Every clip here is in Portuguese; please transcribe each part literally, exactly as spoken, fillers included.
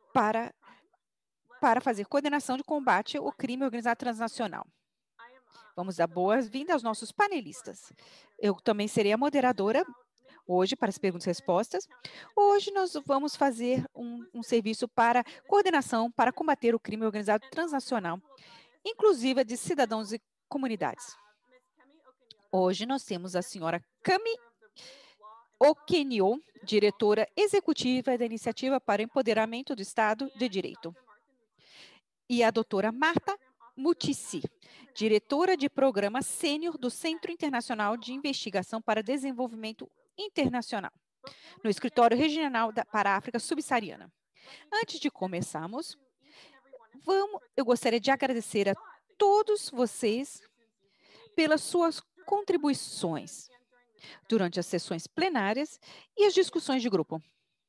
para, para fazer coordenação de combate ao crime organizado transnacional. Vamos dar boas-vindas aos nossos panelistas. Eu também serei a moderadora hoje para as perguntas e respostas. Hoje nós vamos fazer um, um serviço para coordenação para combater o crime organizado transnacional, inclusiva de cidadãos e comunidades. Hoje nós temos a senhora Cami Okenio, diretora executiva da Iniciativa para o Empoderamento do Estado de Direito, e a doutora Marta Mutici, diretora de programa sênior do Centro Internacional de Investigação para Desenvolvimento Internacional, no Escritório Regional da, para a África Subsaariana. Antes de começarmos, vamos, eu gostaria de agradecer a todos vocês pelas suas contribuições durante as sessões plenárias e as discussões de grupo.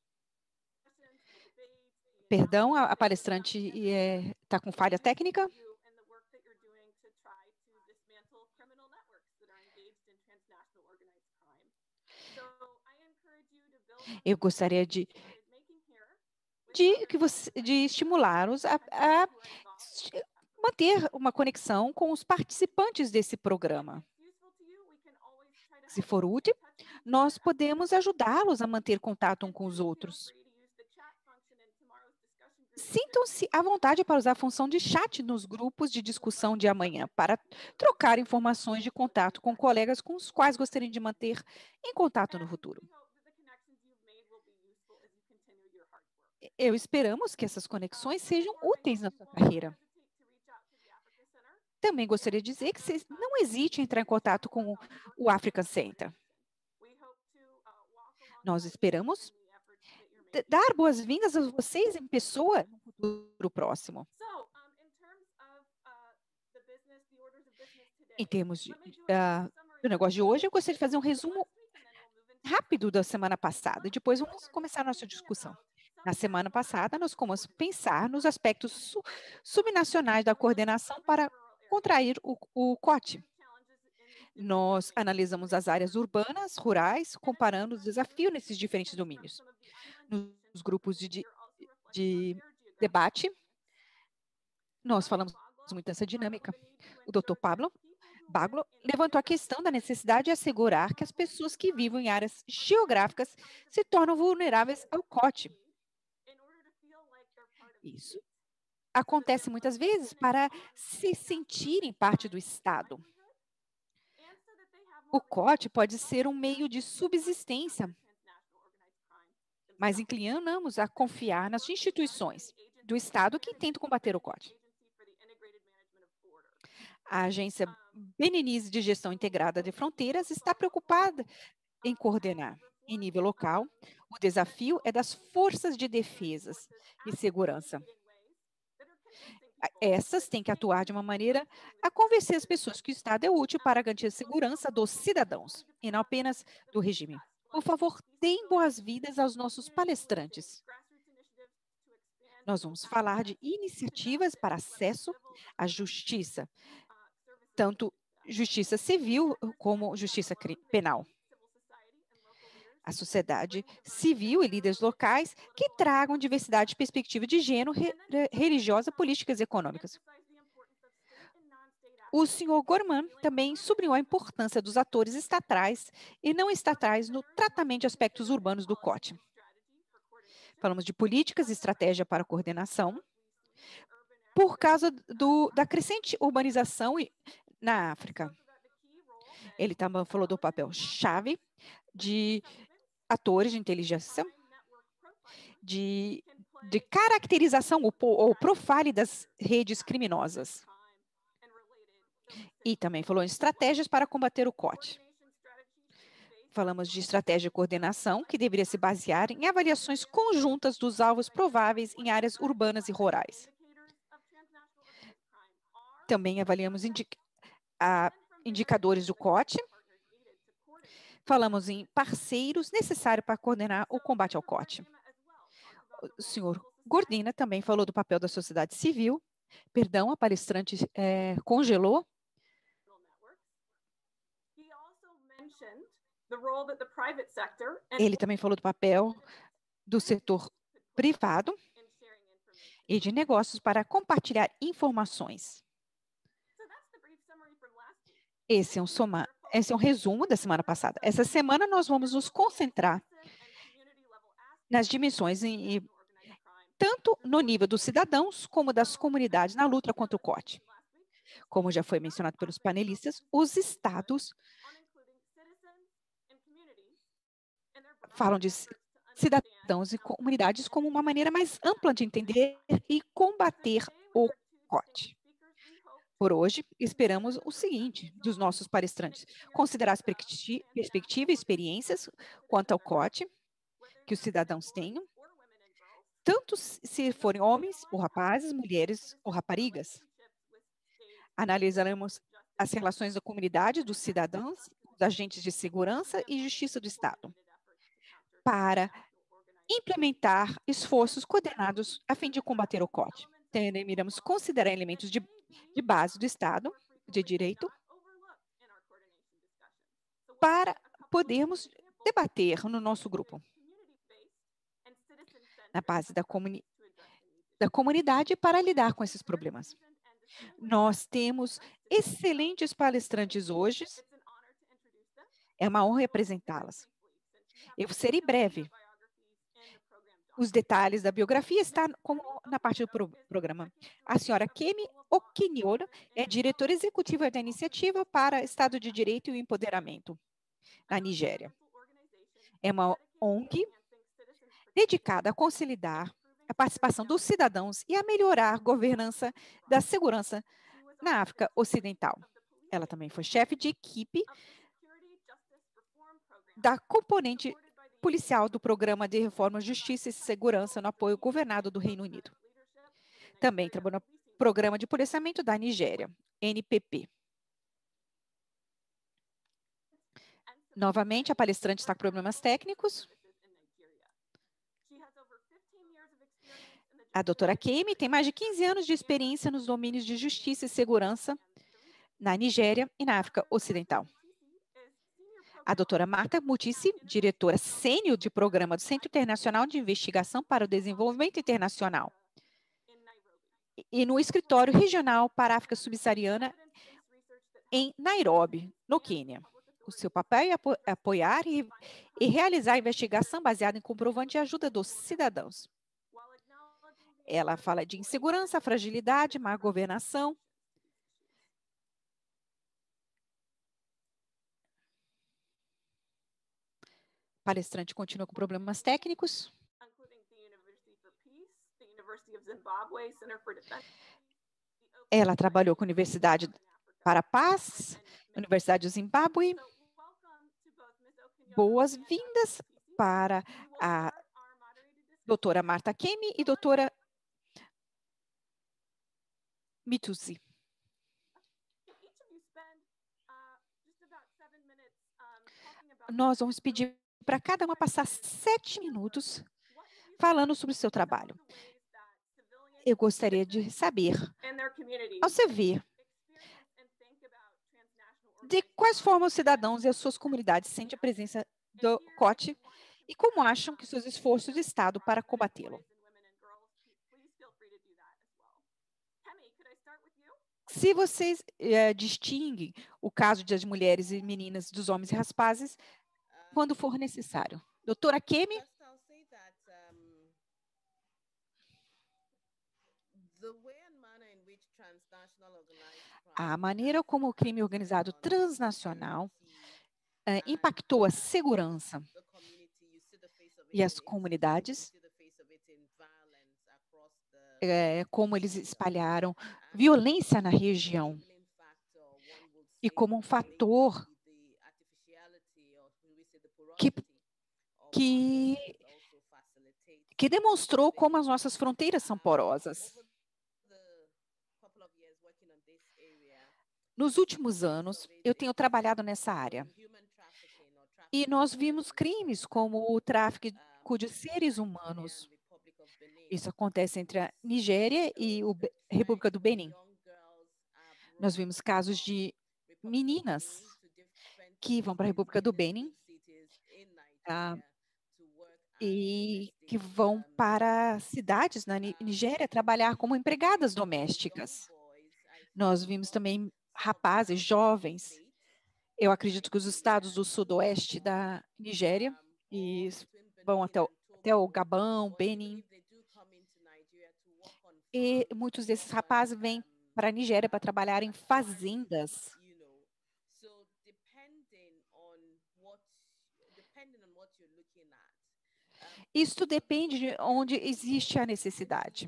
Perdão, a, a palestrante está é, com falha técnica. Eu gostaria de, de, que você, de estimulá-los a, a manter uma conexão com os participantes desse programa. Se for útil, nós podemos ajudá-los a manter contato um com os outros. Sintam-se à vontade para usar a função de chat nos grupos de discussão de amanhã, para trocar informações de contato com colegas com os quais gostariam de manter em contato no futuro. Eu esperamos que essas conexões sejam úteis na sua carreira. Também gostaria de dizer que você não hesite em entrar em contato com o African Center. Nós esperamos dar boas-vindas a vocês em pessoa no futuro próximo. Em termos de, uh, do negócio de hoje, eu gostaria de fazer um resumo rápido da semana passada, e depois vamos começar a nossa discussão. Na semana passada, nós começamos a pensar nos aspectos su subnacionais da coordenação para contrair o, o C O T. Nós analisamos as áreas urbanas, rurais, comparando os desafios nesses diferentes domínios. Nos grupos de, de, de debate, nós falamos muito dessa dinâmica. O doutor Pablo Baglo levantou a questão da necessidade de assegurar que as pessoas que vivem em áreas geográficas se tornam vulneráveis ao C O T. Isso acontece muitas vezes para se sentirem parte do Estado. O C O T pode ser um meio de subsistência, mas inclinamos a confiar nas instituições do Estado que tentam combater o C O T. A Agência Beninense de Gestão Integrada de Fronteiras está preocupada em coordenar, em nível local, o desafio é das forças de defesa e segurança. Essas têm que atuar de uma maneira a convencer as pessoas que o Estado é útil para garantir a segurança dos cidadãos, e não apenas do regime. Por favor, deem boas-vindas aos nossos palestrantes. Nós vamos falar de iniciativas para acesso à justiça, tanto justiça civil como justiça penal. A sociedade civil e líderes locais que tragam diversidade de perspectiva de gênero, re, religiosa, políticas e econômicas. O senhor Gorman também sublinhou a importância dos atores estatais e não estatais no tratamento de aspectos urbanos do C O T. Falamos de políticas e estratégia para coordenação, por causa do, da crescente urbanização na África. Ele também falou do papel-chave de atores de inteligência, de, de caracterização ou, ou profile das redes criminosas. E também falou em estratégias para combater o C O T. Falamos de estratégia de coordenação, que deveria se basear em avaliações conjuntas dos alvos prováveis em áreas urbanas e rurais. Também avaliamos indica a, indicadores do C O T. Falamos em parceiros necessários para coordenar o combate ao C O T. O senhor Gordina também falou do papel da sociedade civil. Perdão, a palestrante é, congelou. Ele também falou do papel do setor privado e de negócios para compartilhar informações. Esse é um, soma, esse é um resumo da semana passada. Essa semana nós vamos nos concentrar nas dimensões, em, em, tanto no nível dos cidadãos como das comunidades na luta contra o C O T. Como já foi mencionado pelos panelistas, os estados falam de cidadãos e comunidades como uma maneira mais ampla de entender e combater o C O T. Por hoje, esperamos o seguinte dos nossos palestrantes: considerar as perspectivas e experiências quanto ao C O T que os cidadãos tenham, tanto se forem homens ou rapazes, mulheres ou raparigas. Analisaremos as relações da comunidade, dos cidadãos, dos agentes de segurança e justiça do Estado, para implementar esforços coordenados a fim de combater o C O T. Também iremos considerar elementos de, de base do Estado de Direito para podermos debater no nosso grupo, na base da, comuni da comunidade, para lidar com esses problemas. Nós temos excelentes palestrantes hoje. É uma honra representá-las. Eu serei breve. Os detalhes da biografia estão como na parte do pro programa. A senhora Kemi Okinioro é diretora executiva da Iniciativa para Estado de Direito e o Empoderamento, na Nigéria. É uma O N G dedicada a consolidar a participação dos cidadãos e a melhorar a governança da segurança na África Ocidental. Ela também foi chefe de equipe da componente policial do Programa de Reforma, Justiça e Segurança no apoio governado do Reino Unido. Também trabalhou no Programa de Policiamento da Nigéria, N P P. Novamente, a palestrante está com problemas técnicos. A doutora Kemi tem mais de quinze anos de experiência nos domínios de justiça e segurança na Nigéria e na África Ocidental. A doutora Marta Mutisi, diretora sênior de programa do Centro Internacional de Investigação para o Desenvolvimento Internacional e no Escritório Regional para a África Subsaariana em Nairobi, no Quênia. O seu papel é apo apoiar e, e realizar investigação baseada em comprovante de ajuda dos cidadãos. Ela fala de insegurança, fragilidade, má governação. O palestrante continua com problemas técnicos. Ela trabalhou com a Universidade para a Paz, Universidade do Zimbábue. Boas-vindas para a doutora Marta Kemi e doutora Mitusi. Nós vamos pedir para cada uma passar sete minutos falando sobre o seu trabalho. Eu gostaria de saber, ao você ver, de quais formas os cidadãos e as suas comunidades sentem a presença do C O T e como acham que seus esforços de Estado para combatê-lo. Se vocês é, distinguem o caso das mulheres e meninas, dos homens e rapazes, quando for necessário. Doutora Kemi? A maneira como o crime organizado transnacional é, impactou a segurança e as comunidades, é, como eles espalharam violência na região e como um fator que, que, que demonstrou como as nossas fronteiras são porosas. Nos últimos anos, eu tenho trabalhado nessa área e nós vimos crimes como o tráfico de seres humanos. Isso acontece entre a Nigéria e a República do Benin. Nós vimos casos de meninas que vão para a República do Benin, ah, e que vão para cidades na Ni- Nigéria trabalhar como empregadas domésticas. Nós vimos também rapazes jovens, eu acredito que os estados do sudoeste da Nigéria, e s- vão até o, até o Gabão, Benin, e muitos desses rapazes vêm para a Nigéria para trabalhar em fazendas. Isto depende de onde existe a necessidade.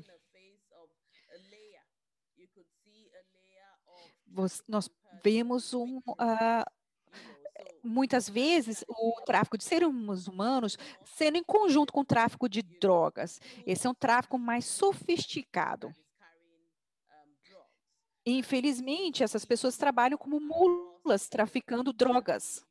Você- nós vemos um, ah, muitas vezes o tráfico de seres humanos sendo em conjunto com o tráfico de drogas. Esse é um tráfico mais sofisticado. Infelizmente, essas pessoas trabalham como mulas, traficando drogas.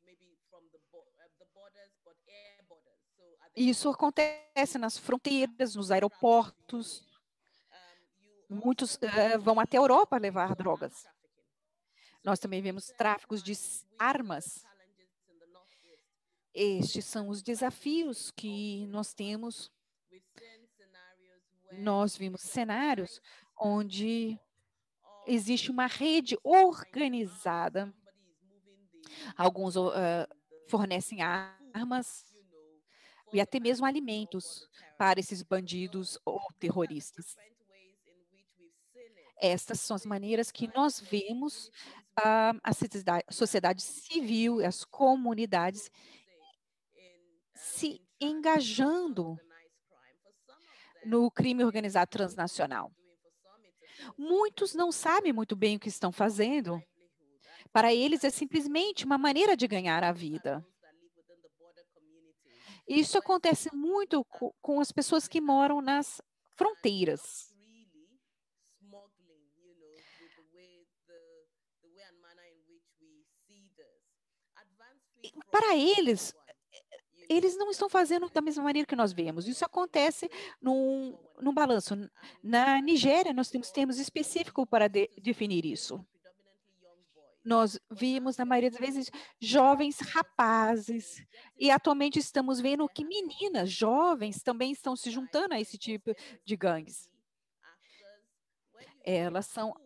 Isso acontece nas fronteiras, nos aeroportos. Muitos eh, vão até a Europa levar drogas. Nós também vemos tráficos de s- armas. Estes são os desafios que nós temos. Nós vimos cenários onde existe uma rede organizada. Alguns oh, eh, fornecem armas e até mesmo alimentos para esses bandidos ou terroristas. Estas são as maneiras que nós vemos ah, a sociedade, sociedade civil e as comunidades se engajando no crime organizado transnacional. Muitos não sabem muito bem o que estão fazendo. Para eles é simplesmente uma maneira de ganhar a vida. Isso acontece muito co- com as pessoas que moram nas fronteiras. E para eles, eles não estão fazendo da mesma maneira que nós vemos. Isso acontece num, num balanço. Na Nigéria, nós temos termos específicos para de- definir isso. Nós vimos, na maioria das vezes, jovens rapazes, e atualmente estamos vendo que meninas jovens também estão se juntando a esse tipo de gangues. Elas são,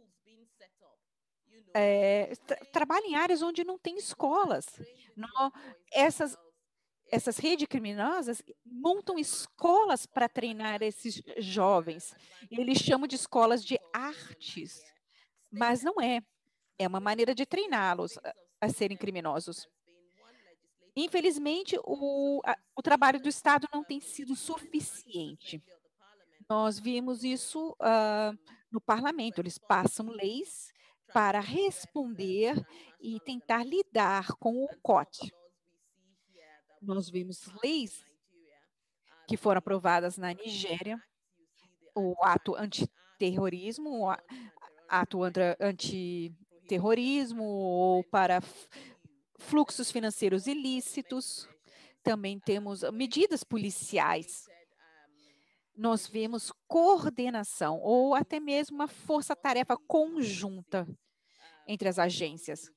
é, tra- trabalham em áreas onde não tem escolas. Nó- essas, essas redes criminosas montam escolas para treinar esses jovens. Eles chamam de escolas de artes, mas não é. É uma maneira de treiná-los a, a serem criminosos. Infelizmente, o, a- o trabalho do Estado não tem sido suficiente. Nós vimos isso ah, no parlamento. Eles passam leis para responder e tentar lidar com o C O T. Nós vimos leis que foram aprovadas na Nigéria, o ato antiterrorismo, o a- ato antra- antiterrorismo ou para f- fluxos financeiros ilícitos. Também temos medidas policiais. Nós vemos coordenação ou até mesmo uma força-tarefa conjunta entre as agências.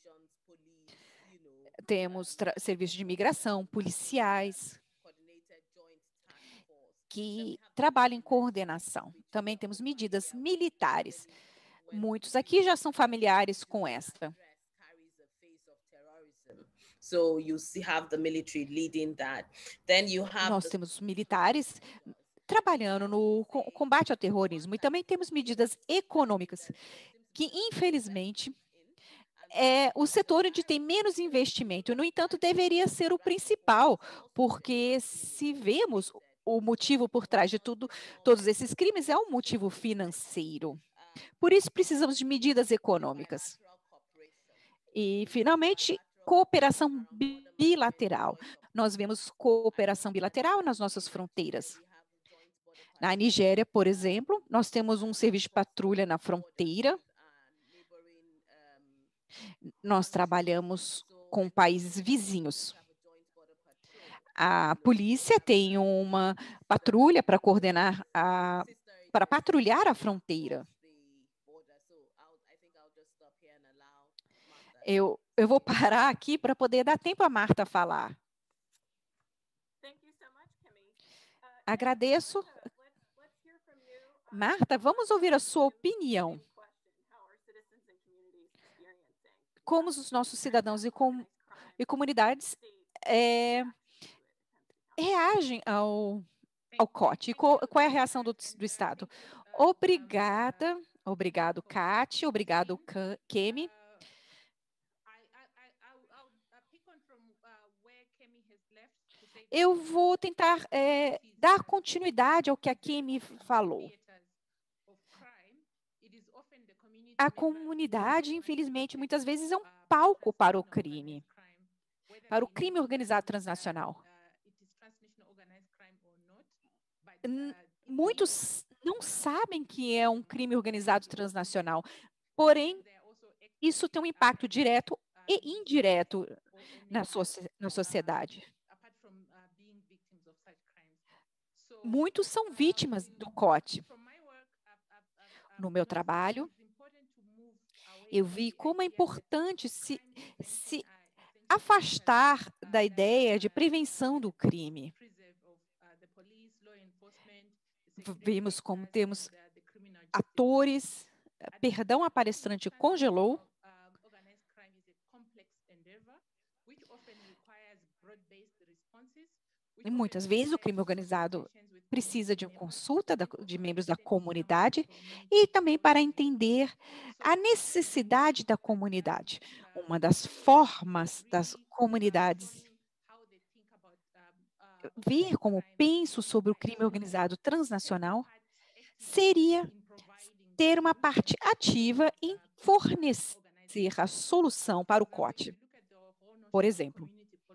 Temos serviços de imigração, policiais, que trabalham em coordenação. Também temos medidas militares. Muitos aqui já são familiares com esta. So you see, have the military leading that. Then you have Nós the temos militares trabalhando no combate ao terrorismo e também temos medidas econômicas que, infelizmente, é o setor onde tem menos investimento. No entanto, deveria ser o principal, porque se vemos o motivo por trás de tudo, todos esses crimes é um motivo financeiro. Por isso, precisamos de medidas econômicas. E, finalmente, cooperação bilateral. Nós vemos cooperação bilateral nas nossas fronteiras. Na Nigéria, por exemplo, nós temos um serviço de patrulha na fronteira. Nós trabalhamos com países vizinhos. A polícia tem uma patrulha para coordenar a, para patrulhar a fronteira. Eu, eu vou parar aqui para poder dar tempo a Marta falar. Agradeço. Marta, vamos ouvir a sua opinião. Como os nossos cidadãos e, com, e comunidades é, reagem ao, ao C O T? E qual, qual é a reação do, do Estado? Obrigada, obrigado, Kati, obrigado, Kemi. Eu vou tentar é, dar continuidade ao que a Kemi falou. A comunidade, infelizmente, muitas vezes é um palco para o crime, para o crime organizado transnacional. Muitos não sabem que é um crime organizado transnacional, porém, isso tem um impacto direto e indireto na, so na sociedade. Muitos são vítimas do C O T. No meu trabalho, eu vi como é importante se, se afastar da ideia de prevenção do crime. Vimos como temos atores, perdão, a palestrante congelou. E muitas vezes o crime organizado precisa de consulta de membros da comunidade e também para entender a necessidade da comunidade. Uma das formas das comunidades ver como penso sobre o crime organizado transnacional seria ter uma parte ativa em fornecer a solução para o C O T. Por exemplo,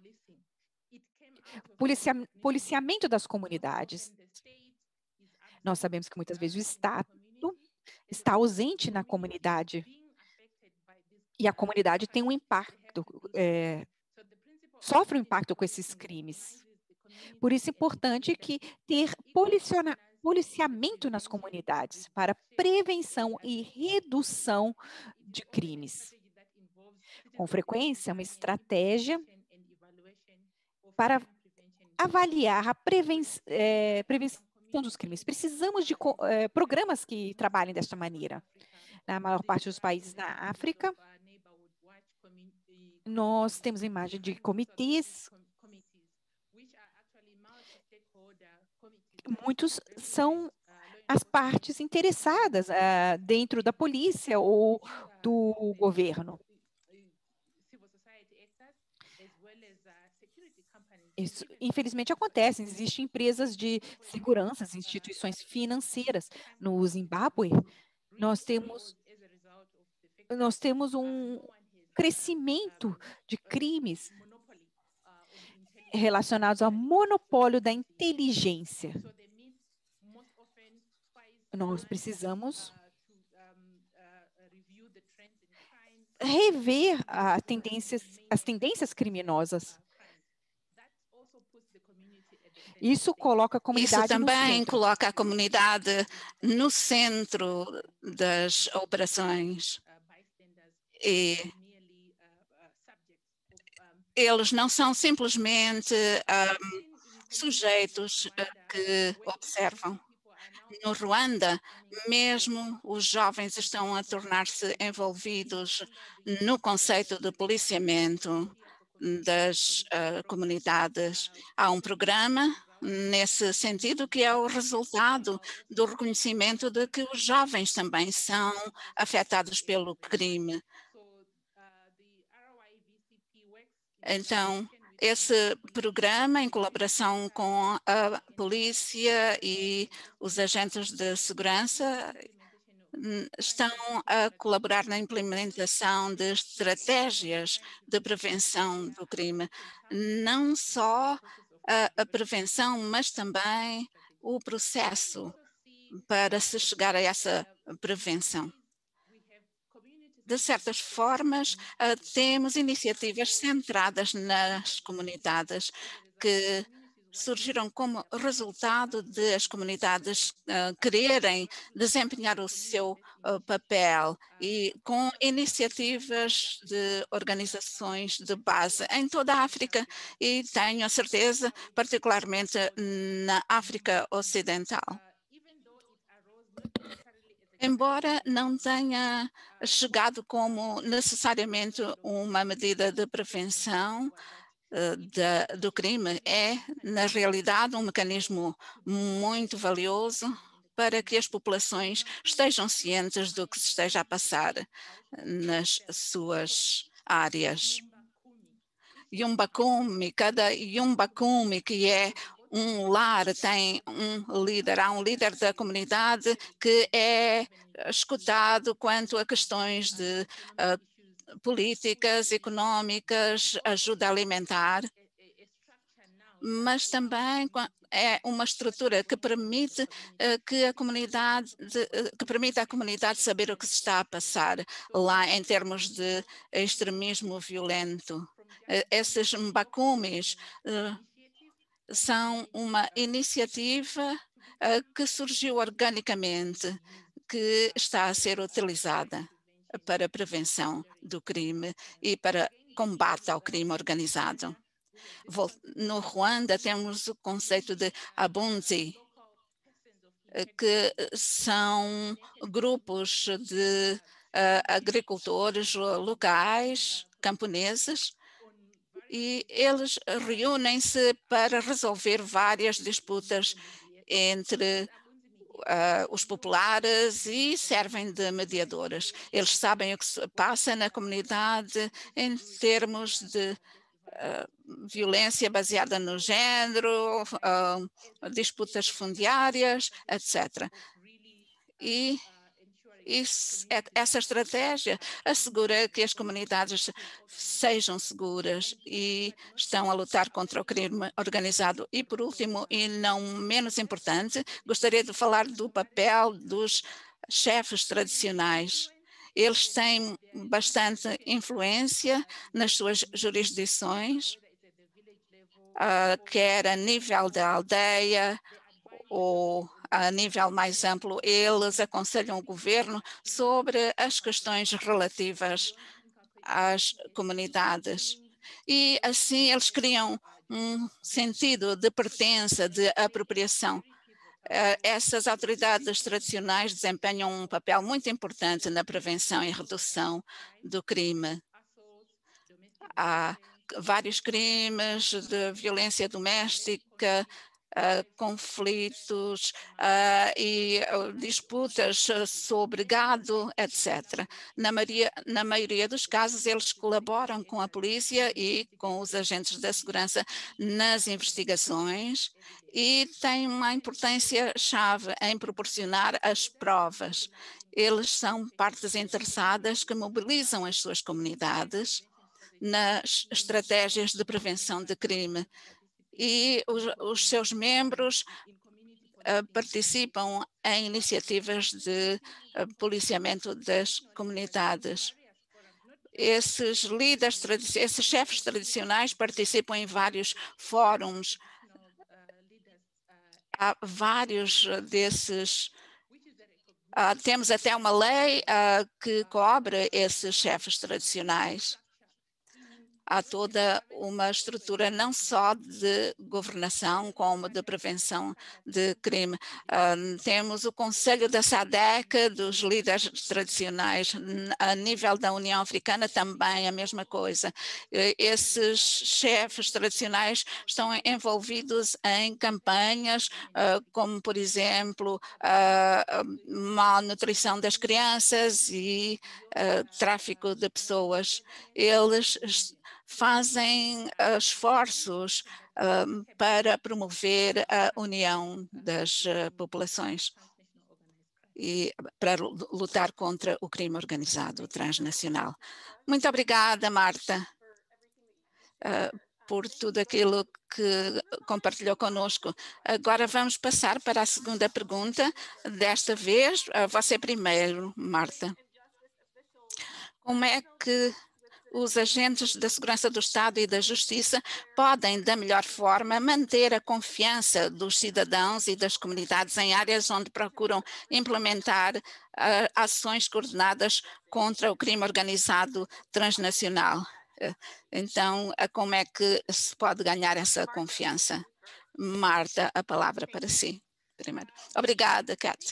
policia policiamento das comunidades. Nós sabemos que muitas vezes o Estado está ausente na comunidade e a comunidade tem um impacto, é, sofre um impacto com esses crimes. Por isso é importante que ter policiamento nas comunidades para prevenção e redução de crimes. Com frequência, uma estratégia para avaliar a preven é, prevenção dos crimes. Precisamos de é, programas que trabalhem desta maneira. Na maior parte dos países na África, nós temos a imagem de comitês. Muitos são as partes interessadas uh, dentro da polícia ou do governo. Isso, infelizmente, acontece. Existem empresas de segurança, instituições financeiras. No Zimbábue, nós temos, nós temos um crescimento de crimes relacionados ao monopólio da inteligência. Nós precisamos rever a tendências, as tendências criminosas. Isso coloca a comunidade Isso também no centro. coloca a comunidade no centro das operações. E eles não são simplesmente um, sujeitos que observam. No Ruanda, mesmo os jovens estão a tornar-se envolvidos no conceito de policiamento das uh, comunidades. Há um programa nesse sentido que é o resultado do reconhecimento de que os jovens também são afetados pelo crime. Então, esse programa, em colaboração com a polícia e os agentes de segurança, estão a colaborar na implementação de estratégias de prevenção do crime. Não só a, a prevenção, mas também o processo para se chegar a essa prevenção. De certas formas, temos iniciativas centradas nas comunidades que surgiram como resultado de as comunidades uh, quererem desempenhar o seu uh, papel e com iniciativas de organizações de base em toda a África e tenho a certeza, particularmente na África Ocidental. Embora não tenha chegado como necessariamente uma medida de prevenção uh, da, do crime, é, na realidade, um mecanismo muito valioso para que as populações estejam cientes do que se esteja a passar nas suas áreas. Yumba Kumi, cada Yumba Kumi, que é um lar, tem um líder, há um líder da comunidade que é escutado quanto a questões de uh, políticas, económicas, ajuda alimentar, mas também é uma estrutura que permite uh, que a comunidade, de, uh, que permite à comunidade saber o que se está a passar lá em termos de extremismo violento. Uh, esses mbakumis uh, são uma iniciativa uh, que surgiu organicamente, que está a ser utilizada para a prevenção do crime e para combate ao crime organizado. No Ruanda temos o conceito de Abunzi, que são grupos de uh, agricultores locais, camponeses, e eles reúnem-se para resolver várias disputas entre uh, os populares e servem de mediadores. Eles sabem o que se passa na comunidade em termos de uh, violência baseada no género, uh, disputas fundiárias, etcétera. E Isso, essa estratégia assegura que as comunidades sejam seguras e estão a lutar contra o crime organizado. E, por último, e não menos importante, gostaria de falar do papel dos chefes tradicionais. Eles têm bastante influência nas suas jurisdições, uh, quer a nível da aldeia ou a nível mais amplo, eles aconselham o governo sobre as questões relativas às comunidades. E assim eles criam um sentido de pertença, de apropriação. Essas autoridades tradicionais desempenham um papel muito importante na prevenção e redução do crime. Há vários crimes de violência doméstica, Uh, conflitos uh, e uh, disputas sobre gado, etcétera. Na maioria, na maioria dos casos, eles colaboram com a polícia e com os agentes da segurança nas investigações e têm uma importância chave em proporcionar as provas. Eles são partes interessadas que mobilizam as suas comunidades nas estratégias de prevenção de crime. E os, os seus membros uh, participam em iniciativas de uh, policiamento das comunidades. Esses líderes, esses chefes tradicionais participam em vários fóruns. Há vários desses. Uh, temos até uma lei uh, que cobre esses chefes tradicionais. Há toda uma estrutura não só de governação, como de prevenção de crime. Uh, temos o Conselho da SADC, dos líderes tradicionais. A nível da União Africana também a mesma coisa. Esses chefes tradicionais estão envolvidos em campanhas, uh, como, por exemplo, a uh, malnutrição das crianças e uh, tráfico de pessoas. Eles fazem uh, esforços uh, para promover a união das uh, populações e para lutar contra o crime organizado transnacional. Muito obrigada, Marta, uh, por tudo aquilo que compartilhou conosco. Agora vamos passar para a segunda pergunta. Desta vez, uh, você primeiro, Marta. Como é que os agentes da segurança do Estado e da Justiça podem, da melhor forma, manter a confiança dos cidadãos e das comunidades em áreas onde procuram implementar uh, ações coordenadas contra o crime organizado transnacional. Uh, então, uh, como é que se pode ganhar essa confiança? Marta, a palavra para si. Primeiro. Obrigada, Kat.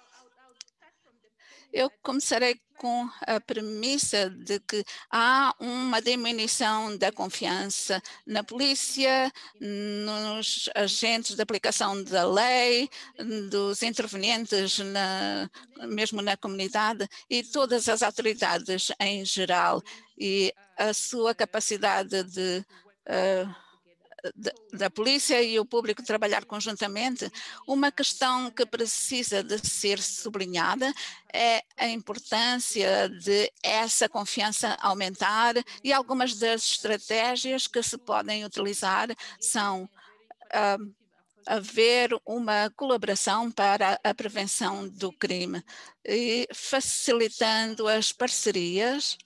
Eu começarei com a premissa de que há uma diminuição da confiança na polícia, nos agentes de aplicação da lei, dos intervenientes, na, mesmo na comunidade, e todas as autoridades em geral, e a sua capacidade de uh, da polícia e o público trabalhar conjuntamente. Uma questão que precisa de ser sublinhada é a importância de essa confiança aumentar, e algumas das estratégias que se podem utilizar são uh, haver uma colaboração para a prevenção do crime e facilitando as parcerias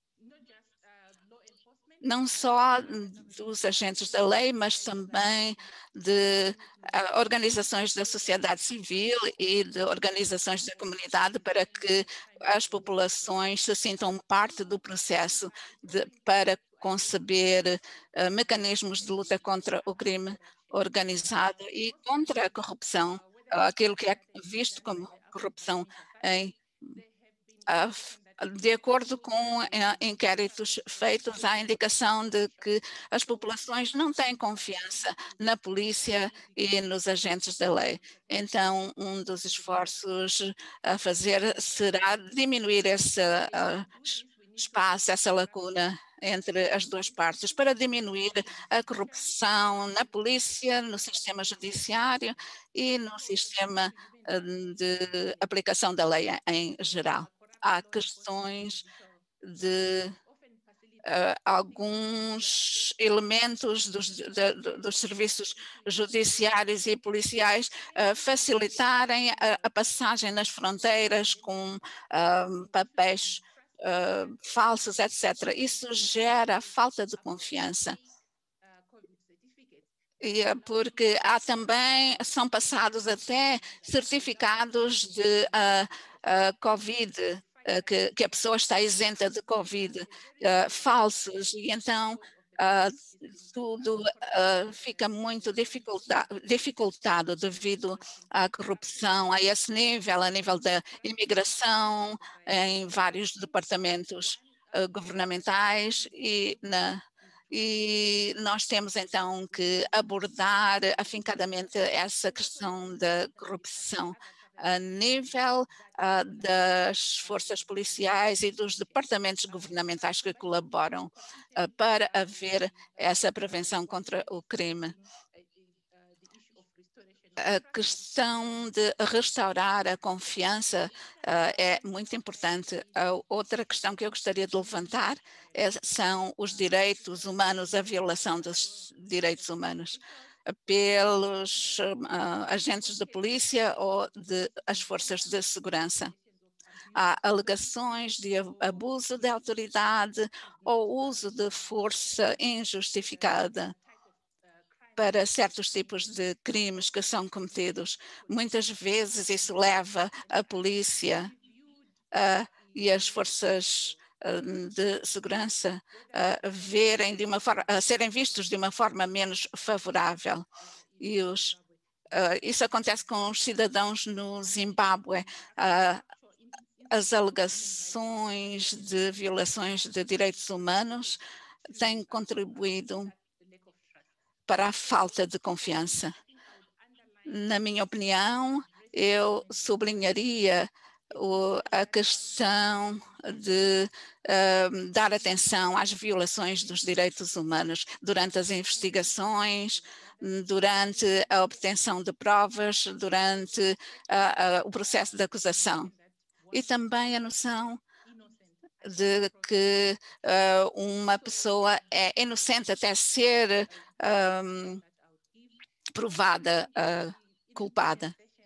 não só dos agentes da lei, mas também de uh, organizações da sociedade civil e de organizações da comunidade, para que as populações se sintam parte do processo de, para conceber uh, mecanismos de luta contra o crime organizado e contra a corrupção, uh, aquilo que é visto como corrupção em uh, de acordo com inquéritos feitos, há indicação de que as populações não têm confiança na polícia e nos agentes da lei. Então, um dos esforços a fazer será diminuir esse uh, espaço, essa lacuna entre as duas partes, para diminuir a corrupção na polícia, no sistema judiciário e no sistema uh, de aplicação da lei em geral. Há questões de uh, alguns elementos dos, de, dos serviços judiciários e policiais uh, facilitarem a, a passagem nas fronteiras com uh, papéis uh, falsos, etcétera. Isso gera falta de confiança. E porque há também, são passados até certificados de uh, uh, Covid, uh, que, que a pessoa está isenta de Covid, uh, falsos, e então uh, tudo uh, fica muito dificultado, dificultado devido à corrupção a esse nível, a nível da imigração, em vários departamentos uh, governamentais e na E nós temos então que abordar afincadamente essa questão da corrupção a nível uh, das forças policiais e dos departamentos governamentais que colaboram uh, para haver essa prevenção contra o crime. A questão de restaurar a confiança uh, é muito importante. A outra questão que eu gostaria de levantar é, são os direitos humanos, a violação dos direitos humanos pelos uh, agentes de polícia ou de as forças de segurança. Há alegações de abuso de autoridade ou uso de força injustificada para certos tipos de crimes que são cometidos. Muitas vezes isso leva a polícia uh, e as forças uh, de segurança a verem de uma forma, a serem vistos de uma forma menos favorável. E os, uh, isso acontece com os cidadãos no Zimbábue. Uh, as alegações de violações de direitos humanos têm contribuído para a falta de confiança. Na minha opinião, eu sublinharia o, a questão de uh, dar atenção às violações dos direitos humanos durante as investigações, durante a obtenção de provas, durante uh, uh, o processo de acusação. E também a noção de que uh, uma pessoa é inocente até ser um, provada uh, culpada.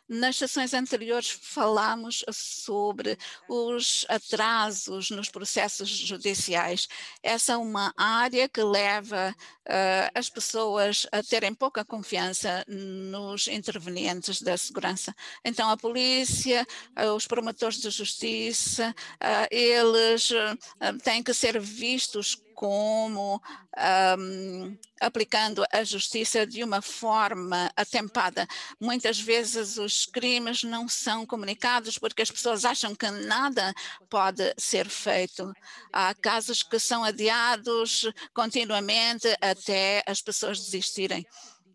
Nas sessões anteriores falámos sobre os atrasos nos processos judiciais. Essa é uma área que leva uh, as pessoas a terem pouca confiança nos intervenientes da segurança. Então, a polícia, uh, os promotores de justiça, uh, eles uh, têm que ser vistos como um, aplicando a justiça de uma forma atempada. Muitas vezes os crimes não são comunicados porque as pessoas acham que nada pode ser feito. Há casos que são adiados continuamente até as pessoas desistirem.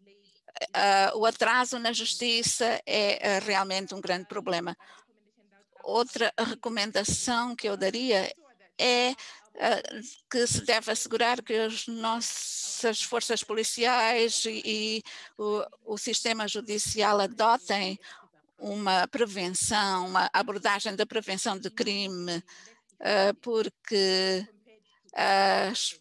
Uh, o atraso na justiça é uh, realmente um grande problema. Outra recomendação que eu daria é uh, que se deve assegurar que as nossas forças policiais e, e o, o sistema judicial adotem uma prevenção, uma abordagem da prevenção de crime, uh, porque as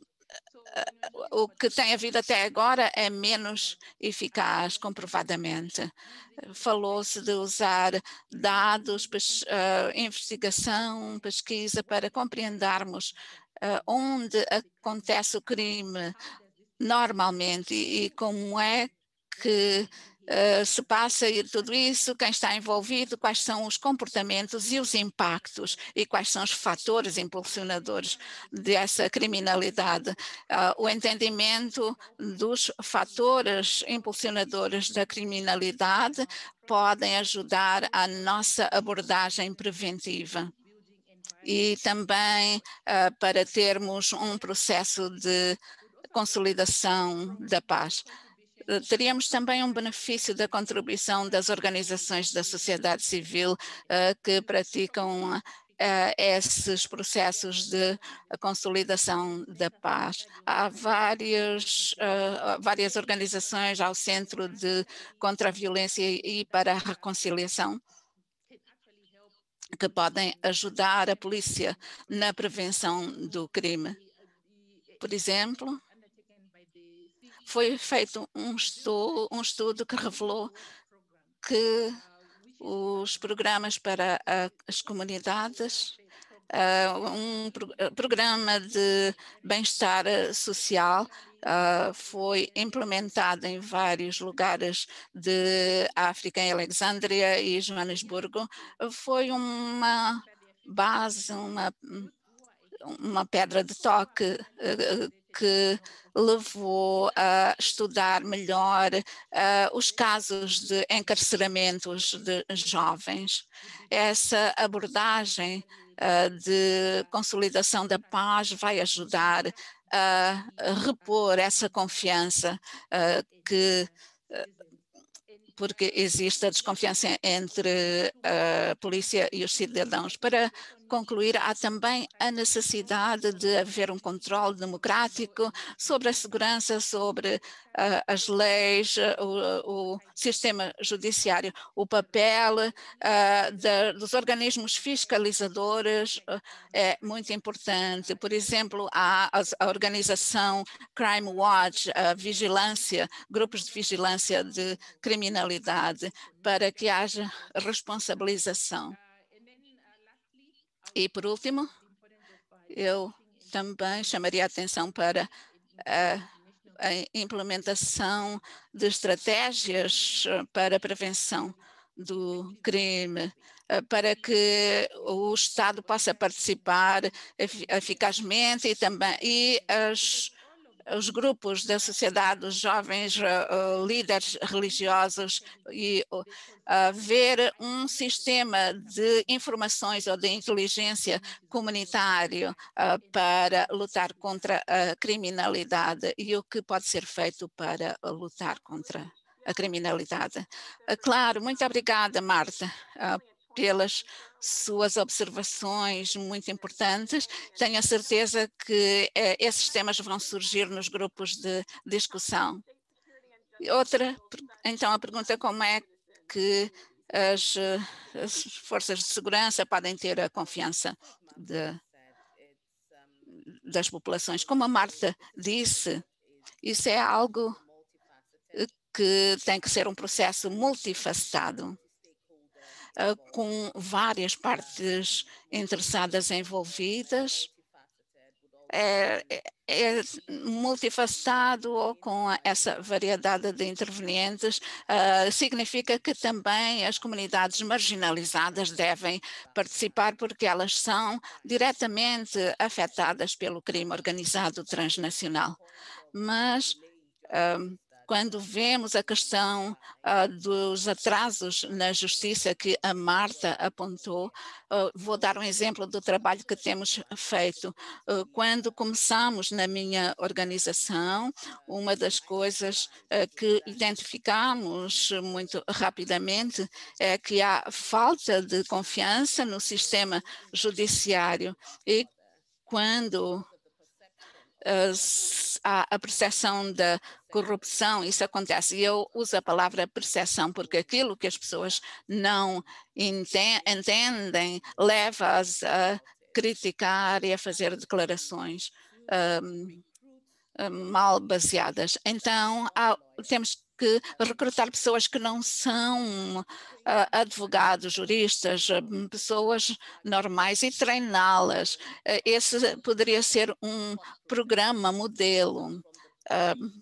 o que tem havido até agora é menos eficaz, comprovadamente. Falou-se de usar dados, pes, uh, investigação, pesquisa para compreendermos uh, onde acontece o crime normalmente e, e como é que uh, se passa e tudo isso, quem está envolvido, quais são os comportamentos e os impactos e quais são os fatores impulsionadores dessa criminalidade. Uh, o entendimento dos fatores impulsionadores da criminalidade podem ajudar a nossa abordagem preventiva. E também uh, para termos um processo de consolidação da paz. Teríamos também um benefício da contribuição das organizações da sociedade civil uh, que praticam uh, esses processos de consolidação da paz. Há várias, uh, várias organizações ao Centro de contra a Violência e para a Reconciliação que podem ajudar a polícia na prevenção do crime. Por exemplo, foi feito um estudo, um estudo que revelou que os programas para a, as comunidades, uh, um pro, uh, programa de bem-estar social uh, foi implementado em vários lugares de África, em Alexandria e Joanesburgo. Foi uma base, uma, uma pedra de toque uh, que levou a estudar melhor uh, os casos de encarceramentos de jovens. Essa abordagem uh, de consolidação da paz vai ajudar a repor essa confiança uh, que uh, porque existe a desconfiança entre a polícia e os cidadãos. Para concluir, há também a necessidade de haver um controle democrático sobre a segurança, sobre uh, as leis, uh, o, o sistema judiciário, o papel uh, de, dos organismos fiscalizadores uh, é muito importante. Por exemplo, há a, a organização Crime Watch, a vigilância, grupos de vigilância de criminalidade, para que haja responsabilização. E, por último, eu também chamaria a atenção para a, a implementação de estratégias para a prevenção do crime, para que o Estado possa participar eficazmente e também e as os grupos da sociedade, os jovens uh, líderes religiosos e haver uh, um sistema de informações ou de inteligência comunitário uh, para lutar contra a criminalidade e o que pode ser feito para lutar contra a criminalidade. Uh, claro, muito obrigada, Marta, uh, pelas suas observações muito importantes. Tenho a certeza que eh, esses temas vão surgir nos grupos de discussão. Outra, então, a pergunta é como é que as, as forças de segurança podem ter a confiança de, das populações. Como a Marta disse, isso é algo que tem que ser um processo multifacetado. uh, com várias partes interessadas envolvidas. É, é, é multifacetado ou com essa variedade de intervenientes, uh, significa que também as comunidades marginalizadas devem participar, porque elas são diretamente afetadas pelo crime organizado transnacional. Mas um, quando vemos a questão uh, dos atrasos na justiça que a Marta apontou, uh, vou dar um exemplo do trabalho que temos feito. Uh, quando começamos na minha organização, uma das coisas uh, que identificamos muito rapidamente é que há falta de confiança no sistema judiciário e quando há a percepção da corrupção, isso acontece. E eu uso a palavra percepção porque aquilo que as pessoas não entendem leva-as a criticar e a fazer declarações um, um, mal baseadas. Então, há, temos que recrutar pessoas que não são uh, advogados, juristas, uh, pessoas normais e treiná-las. Uh, esse poderia ser um programa modelo. Uh,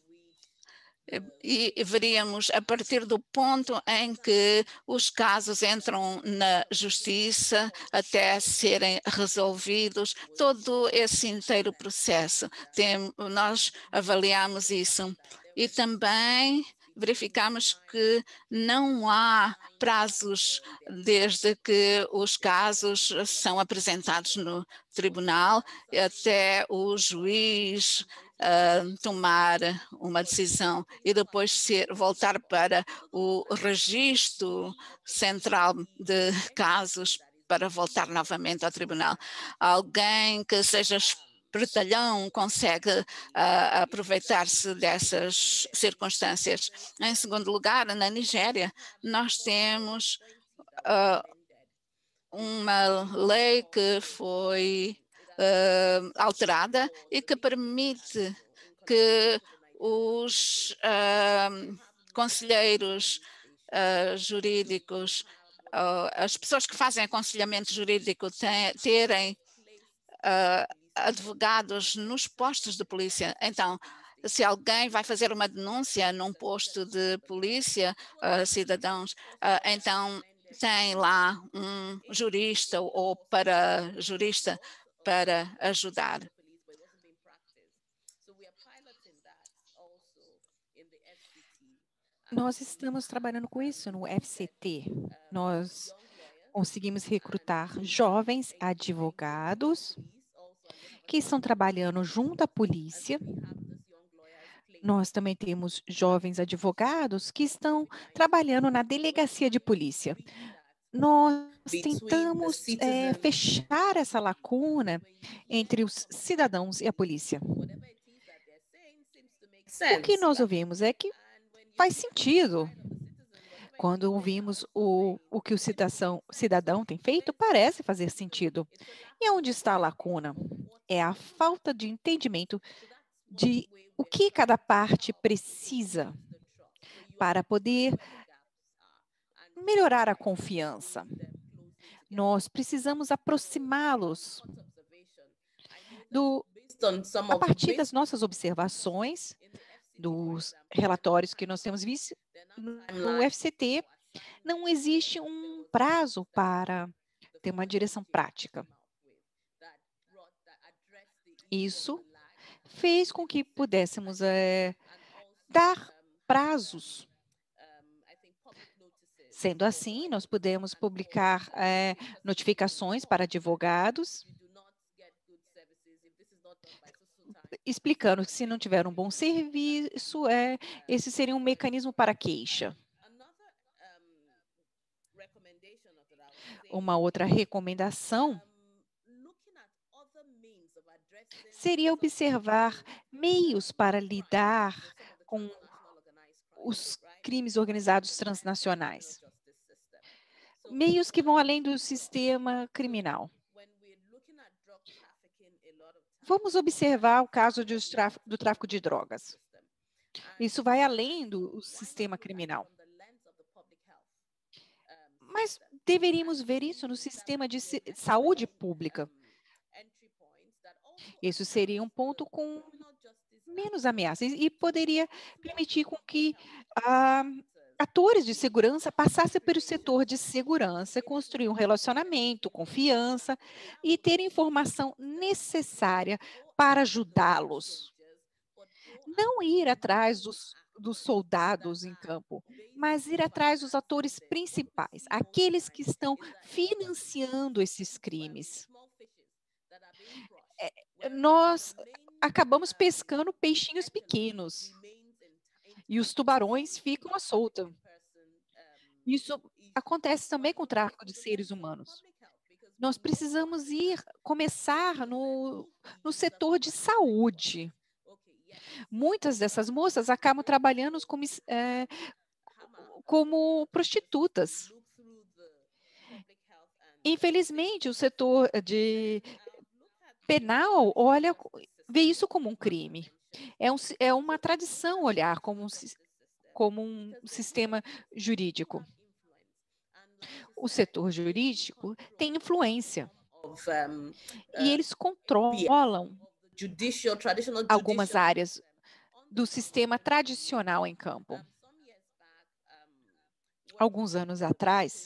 E veríamos, a partir do ponto em que os casos entram na justiça até serem resolvidos, todo esse inteiro processo. Tem, nós avaliamos isso. E também verificamos que não há prazos desde que os casos são apresentados no tribunal até o juiz Uh, tomar uma decisão e depois ser, voltar para o registro central de casos para voltar novamente ao tribunal. Alguém que seja espertalhão consegue uh, aproveitar-se dessas circunstâncias. Em segundo lugar, na Nigéria, nós temos uh, uma lei que foi Uh, alterada e que permite que os uh, conselheiros uh, jurídicos, uh, as pessoas que fazem aconselhamento jurídico tem, terem uh, advogados nos postos de polícia. Então, se alguém vai fazer uma denúncia num posto de polícia, uh, cidadãos, uh, então tem lá um jurista ou para jurista para ajudar. Nós estamos trabalhando com isso no F C T. Nós conseguimos recrutar jovens advogados que estão trabalhando junto à polícia. Nós também temos jovens advogados que estão trabalhando na delegacia de polícia. Nós tentamos é, fechar essa lacuna entre os cidadãos e a polícia. O que nós ouvimos é que faz sentido. Quando ouvimos o, o que o cidadão, cidadão tem feito, parece fazer sentido. E onde está a lacuna? É a falta de entendimento de o que cada parte precisa para poder melhorar a confiança. Nós precisamos aproximá-los do, a partir das nossas observações, dos relatórios que nós temos visto no F C T, não existe um prazo para ter uma direção prática. Isso fez com que pudéssemos é, dar prazos. Sendo assim, nós podemos publicar é, notificações para advogados, explicando que se não tiver um bom serviço, é, esse seria um mecanismo para queixa. Uma outra recomendação seria observar meios para lidar com os crimes organizados transnacionais. Meios que vão além do sistema criminal. Vamos observar o caso de tráfico, do tráfico de drogas. Isso vai além do sistema criminal. Mas deveríamos ver isso no sistema de saúde pública. Isso seria um ponto com menos ameaças e poderia permitir com que ah, atores de segurança passassem pelo setor de segurança, construir um relacionamento, confiança e ter informação necessária para ajudá-los. Não ir atrás dos, dos soldados em campo, mas ir atrás dos atores principais, aqueles que estão financiando esses crimes. É, nós acabamos pescando peixinhos pequenos e os tubarões ficam à solta. Isso acontece também com o tráfico de seres humanos. Nós precisamos ir começar no, no setor de saúde. Muitas dessas moças acabam trabalhando como, é, como prostitutas. Infelizmente, o setor de penal olha, vê isso como um crime. É, um, é uma tradição olhar como um, como um sistema jurídico. O setor jurídico tem influência e eles controlam algumas áreas do sistema tradicional em campo. Alguns anos atrás,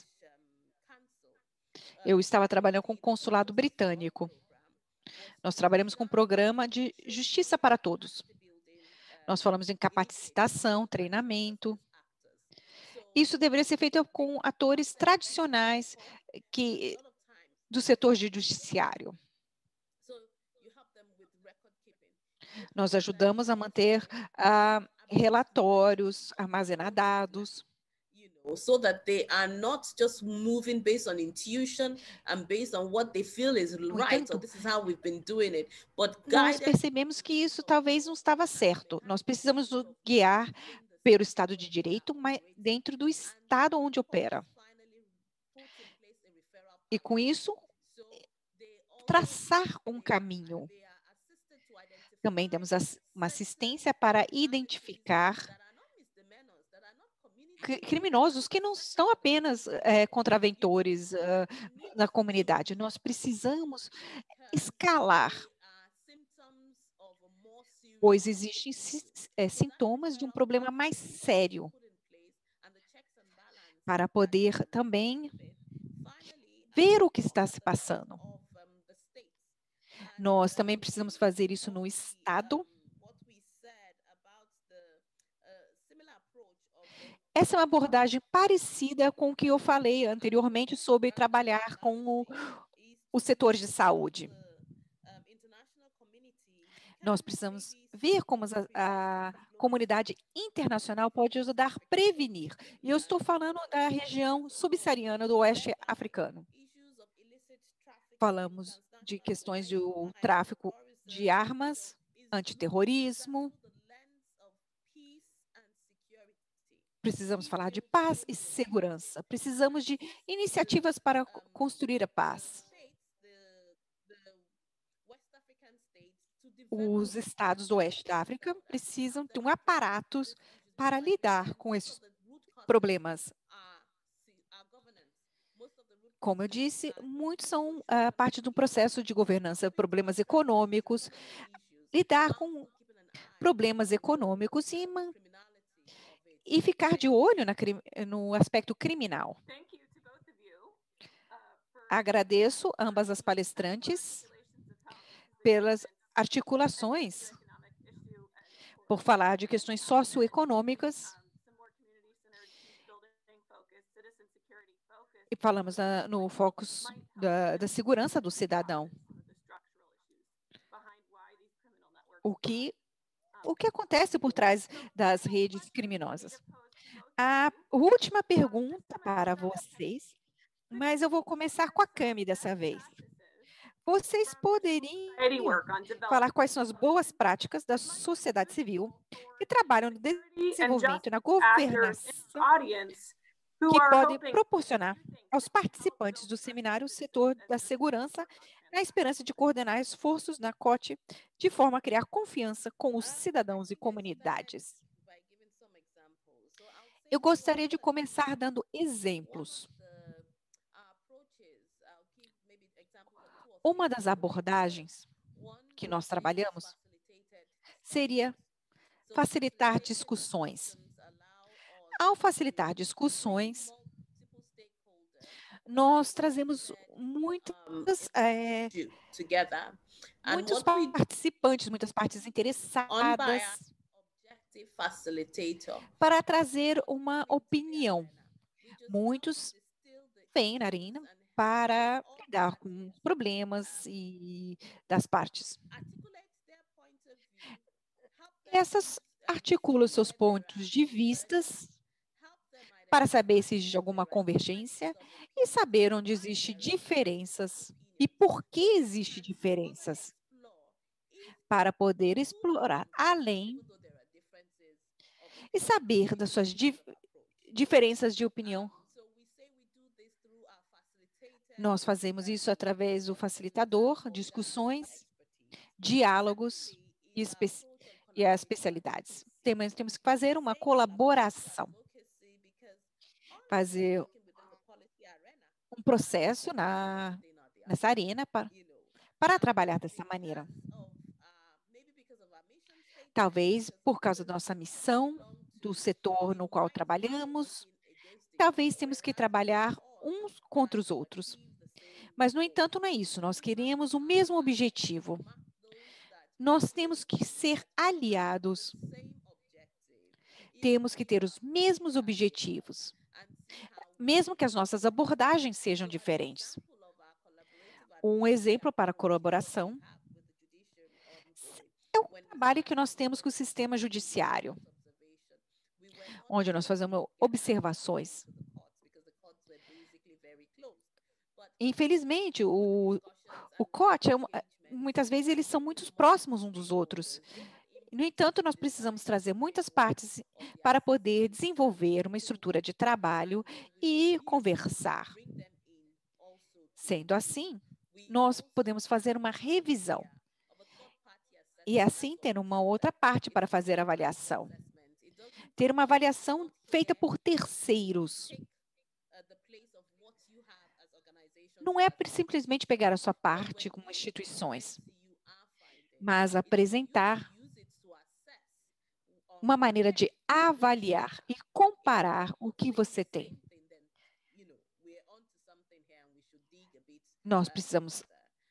eu estava trabalhando com o consulado britânico. Nós trabalhamos com um programa de justiça para todos. Nós falamos em capacitação, treinamento. Isso deveria ser feito com atores tradicionais que, do setor de judiciário. Nós ajudamos a manter uh, relatórios, armazenar dados. So that they are not just moving based on intuition and based on what they feel is right, so this is how we've been doing it. But nós percebemos que isso talvez não estava certo. Nós precisamos guiar pelo Estado de Direito, mas dentro do Estado onde opera. E com isso, traçar um caminho. Também temos uma assistência para identificar criminosos que não são apenas é, contraventores uh, na comunidade. Nós precisamos escalar, pois existem é, sintomas de um problema mais sério, para poder também ver o que está se passando. Nós também precisamos fazer isso no Estado. Essa é uma abordagem parecida com o que eu falei anteriormente sobre trabalhar com o, o setor de saúde. Nós precisamos ver como a, a comunidade internacional pode ajudar a prevenir. E eu estou falando da região subsaariana do oeste africano. Falamos de questões do tráfico de armas, antiterrorismo. Precisamos falar de paz e segurança. Precisamos de iniciativas para construir a paz. Os estados do oeste da África precisam de um aparato para lidar com esses problemas. Como eu disse, muitos são uh, parte de um processo de governança, problemas econômicos, lidar com problemas econômicos e e ficar de olho na, no aspecto criminal. Agradeço ambas as palestrantes pelas articulações, por falar de questões socioeconômicas. E falamos uh, no foco da, da segurança do cidadão. O que O que acontece por trás das redes criminosas? A última pergunta para vocês, mas eu vou começar com a Cami dessa vez. Vocês poderiam falar quais são as boas práticas da sociedade civil que trabalham no desenvolvimento e na governação que podem proporcionar aos participantes do seminário o setor da segurança na esperança de coordenar esforços na C O T de forma a criar confiança com os cidadãos e comunidades. Eu gostaria de começar dando exemplos. Uma das abordagens que nós trabalhamos seria facilitar discussões. Ao facilitar discussões, nós trazemos muitas, é, muitos participantes, muitas partes interessadas para trazer uma opinião. Muitos vêm na arena para lidar com os problemas e das partes. Essas articulam seus pontos de vistas para saber se existe alguma convergência e saber onde existe diferenças e por que existe diferenças, para poder explorar além e saber das suas dif diferenças de opinião. Nós fazemos isso através do facilitador, discussões, diálogos e, espe e as especialidades. Temos, temos que fazer uma colaboração, fazer um processo na, nessa arena para, para trabalhar dessa maneira. Talvez por causa da nossa missão, do setor no qual trabalhamos, talvez temos que trabalhar uns contra os outros. Mas, no entanto, não é isso. Nós queremos o mesmo objetivo. Nós temos que ser aliados. Temos que ter os mesmos objetivos, mesmo que as nossas abordagens sejam diferentes. Um exemplo para a colaboração é o trabalho que nós temos com o sistema judiciário, onde nós fazemos observações. Infelizmente, o, o C O T, é, muitas vezes, eles são muito próximos uns dos outros. No entanto, nós precisamos trazer muitas partes para poder desenvolver uma estrutura de trabalho e conversar. Sendo assim, nós podemos fazer uma revisão e, assim, ter uma outra parte para fazer a avaliação. Ter uma avaliação feita por terceiros. Não é simplesmente pegar a sua parte como instituições, mas apresentar uma maneira de avaliar e comparar o que você tem. Nós precisamos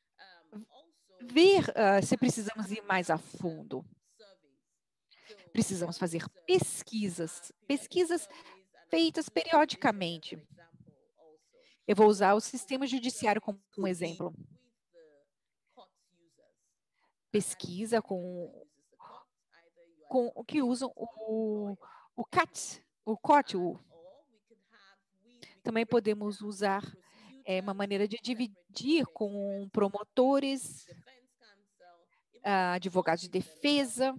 ver uh, se precisamos ir mais a fundo. Precisamos fazer pesquisas, pesquisas feitas periodicamente. Eu vou usar o sistema judiciário como um exemplo. Pesquisa com, com o que usam o, o C A T, o C O T. O, também podemos usar é, uma maneira de dividir com promotores, advogados de defesa,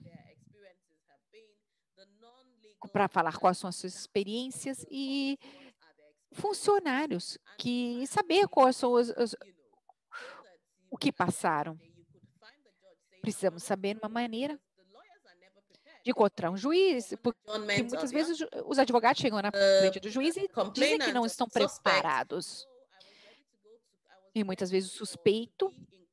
para falar quais são as suas experiências, e funcionários, que saber quais são os, os, o que passaram. Precisamos saber uma maneira de encontrar um juiz, porque muitas vezes os advogados chegam na frente do juiz e dizem que não estão preparados. E muitas vezes o suspeito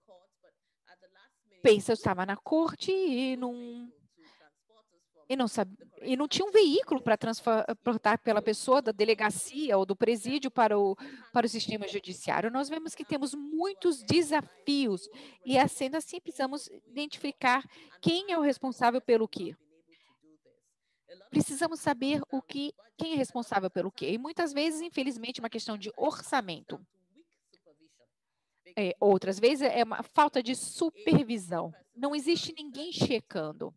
pensa que estava na corte e não... E não, sabe, e não tinha um veículo para transportar pela pessoa da delegacia ou do presídio para o, para o sistema judiciário. Nós vemos que temos muitos desafios e, sendo assim, precisamos identificar quem é o responsável pelo quê. Precisamos saber o que, quem é responsável pelo quê. E muitas vezes, infelizmente, é uma questão de orçamento. É, outras vezes é uma falta de supervisão. Não existe ninguém checando.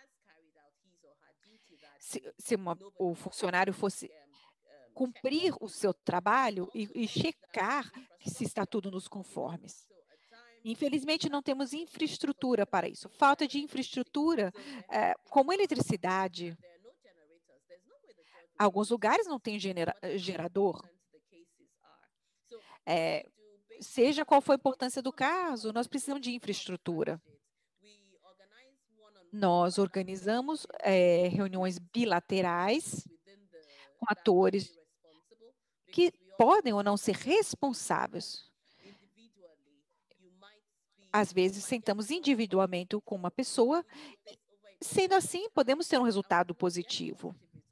Se, se uma, o funcionário fosse cumprir o seu trabalho e, e checar que se está tudo nos conformes. Infelizmente, não temos infraestrutura para isso. Falta de infraestrutura, é, como eletricidade. Alguns lugares não tem genera, gerador. É, seja qual for a importância do caso, nós precisamos de infraestrutura. Nós organizamos é, reuniões bilaterais com atores que podem ou não ser responsáveis. Às vezes, sentamos individualmente com uma pessoa, e, sendo assim, podemos ter um resultado positivo.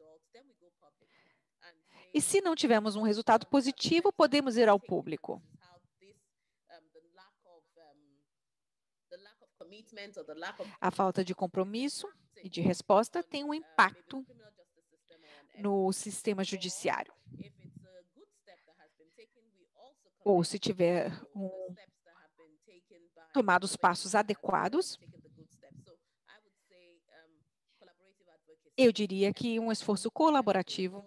E se não tivermos um resultado positivo, podemos ir ao público. A falta de compromisso e de resposta tem um impacto no sistema judiciário. Ou se tiver um, tomado os passos adequados, eu diria que um esforço colaborativo,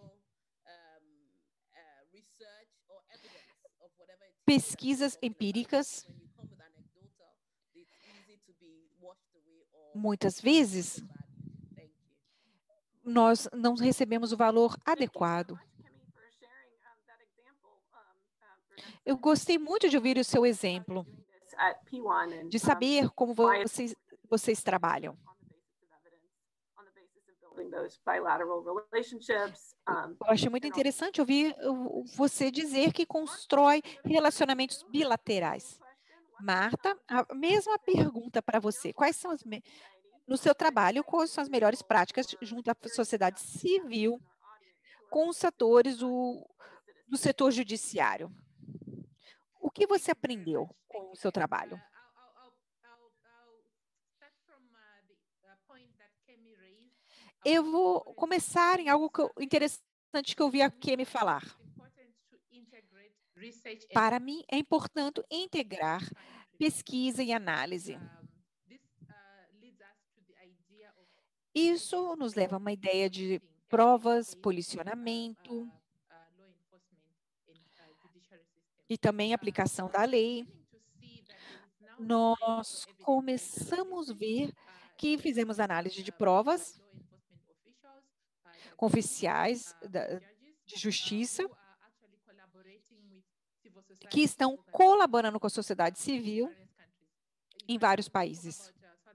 pesquisas empíricas, muitas vezes, nós não recebemos o valor adequado. Eu gostei muito de ouvir o seu exemplo, de saber como vocês, vocês trabalham. Eu achei muito interessante ouvir você dizer que constrói relacionamentos bilaterais. Marta, a mesma pergunta para você. Quais são as, no seu trabalho, quais são as melhores práticas junto à sociedade civil com os setores do, do setor judiciário? O que você aprendeu com o seu trabalho? Eu vou começar em algo que eu, interessante que eu ouvi a Kemi falar. Para mim, é importante integrar pesquisa e análise. Isso nos leva a uma ideia de provas, policionamento e também aplicação da lei. Nós começamos a ver que fizemos análise de provas com oficiais de justiça que estão colaborando com a sociedade civil em vários países.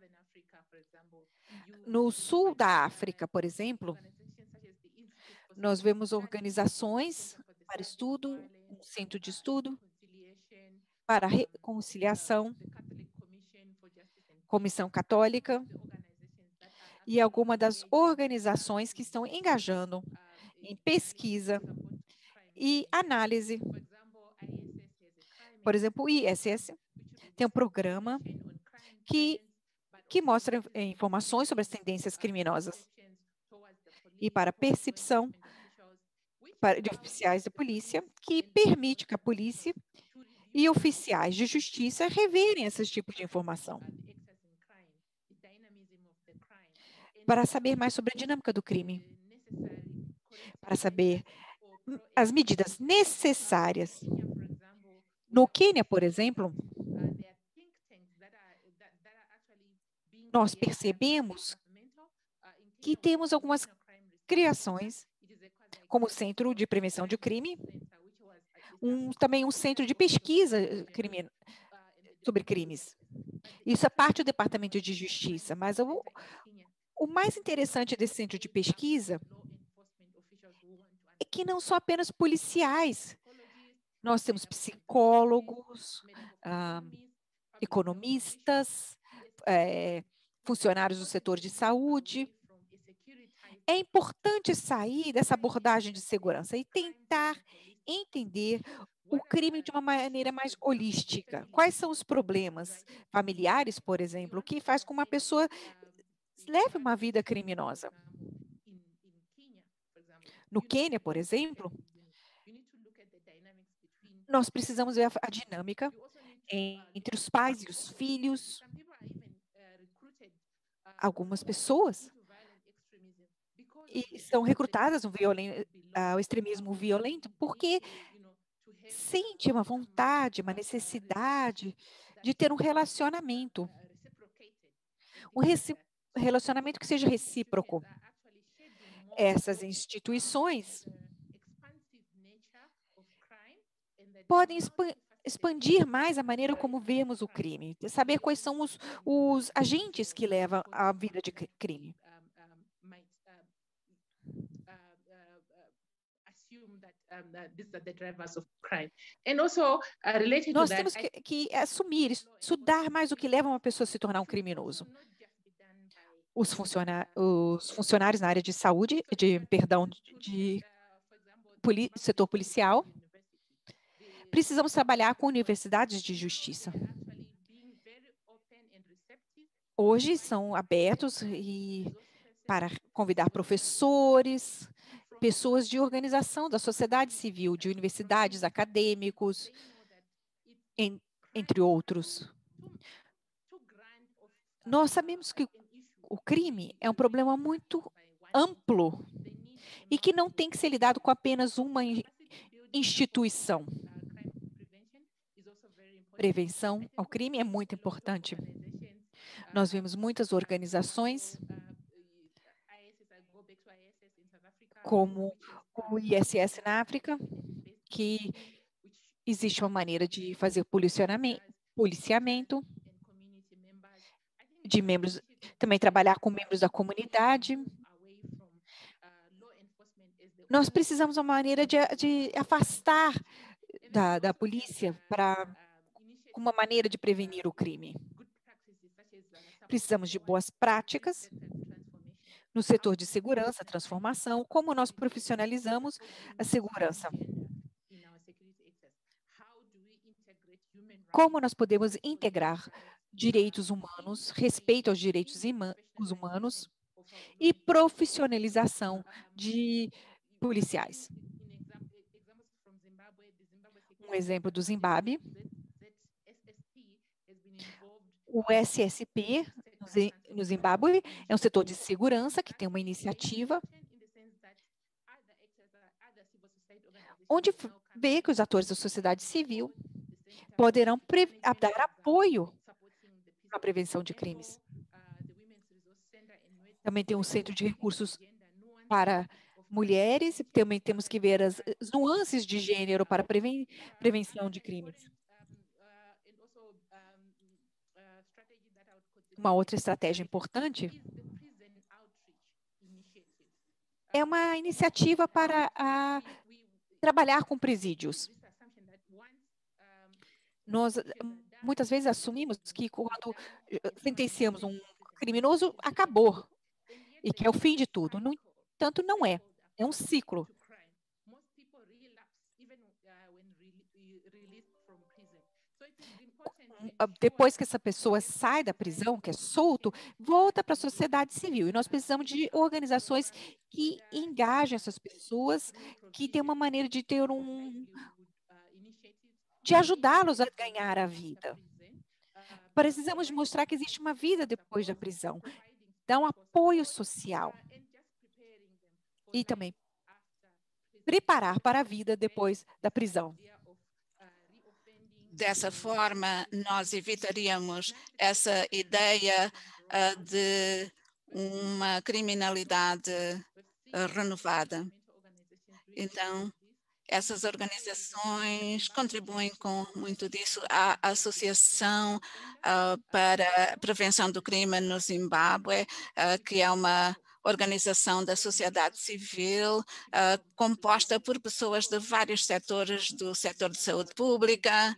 No sul da África, por exemplo, nós vemos organizações para estudo, um centro de estudo para reconciliação, Comissão Católica e algumas das organizações que estão engajando em pesquisa e análise. Por exemplo, o I S S tem um programa que, que mostra informações sobre as tendências criminosas e para percepção de oficiais da polícia, que permite que a polícia e oficiais de justiça reverem esses tipos de informação. Para saber mais sobre a dinâmica do crime, para saber as medidas necessárias. No Quênia, por exemplo, nós percebemos que temos algumas criações, como o Centro de Prevenção de Crime, um, também um centro de pesquisa crime, sobre crimes. Isso é parte do Departamento de Justiça, mas o, o mais interessante desse centro de pesquisa é que não são apenas policiais. Nós temos psicólogos, ah, economistas, é, funcionários do setor de saúde. É importante sair dessa abordagem de segurança e tentar entender o crime de uma maneira mais holística. Quais são os problemas familiares, por exemplo, que faz com que uma pessoa leve uma vida criminosa? No Quênia, por exemplo, nós precisamos ver a, a dinâmica entre os pais e os filhos. Algumas pessoas e são recrutadas no ao extremismo violento porque sente uma vontade, uma necessidade de ter um relacionamento, um relacionamento que seja recíproco. Essas instituições podem expandir mais a maneira como vemos o crime, saber quais são os, os agentes que levam à vida de crime. Nós temos que, que assumir, estudar mais o que leva uma pessoa a se tornar um criminoso. Os, funciona os funcionários na área de saúde, de perdão, de, de poli setor policial, precisamos trabalhar com universidades de justiça. Hoje são abertos e para convidar professores, pessoas de organização da sociedade civil, de universidades, acadêmicos, em, entre outros. Nós sabemos que o crime é um problema muito amplo e que não tem que ser lidado com apenas uma instituição. Prevenção ao crime é muito importante. Nós vemos muitas organizações, como o I S S na África, que existe uma maneira de fazer policiamento de membros, também trabalhar com membros da comunidade. Nós precisamos de uma maneira de, de afastar da, da polícia para uma maneira de prevenir o crime. Precisamos de boas práticas no setor de segurança, transformação, como nós profissionalizamos a segurança. Como nós podemos integrar direitos humanos, respeito aos direitos humanos e profissionalização de policiais. Um exemplo do Zimbábue, o S S P no Zimbábue é um setor de segurança que tem uma iniciativa onde vê que os atores da sociedade civil poderão dar apoio à prevenção de crimes. Também tem um centro de recursos para mulheres, também temos que ver as, as nuances de gênero para preven prevenção de crimes. Uma outra estratégia importante é uma iniciativa para a, trabalhar com presídios. Nós muitas vezes assumimos que quando sentenciamos um criminoso, acabou, e que é o fim de tudo. No entanto, não é. É um ciclo. Depois que essa pessoa sai da prisão, que é solto, volta para a sociedade civil. E nós precisamos de organizações que engajem essas pessoas, que têm uma maneira de ter um... de ajudá-los a ganhar a vida. Precisamos mostrar que existe uma vida depois da prisão, dar um apoio social e também preparar para a vida depois da prisão. Dessa forma, nós evitaríamos essa ideia uh, de uma criminalidade uh, renovada. Então, essas organizações contribuem com muito disso. A Associação uh, para a Prevenção do Crime no Zimbábue, uh, que é uma organização da sociedade civil, uh, composta por pessoas de vários setores, do setor de saúde pública,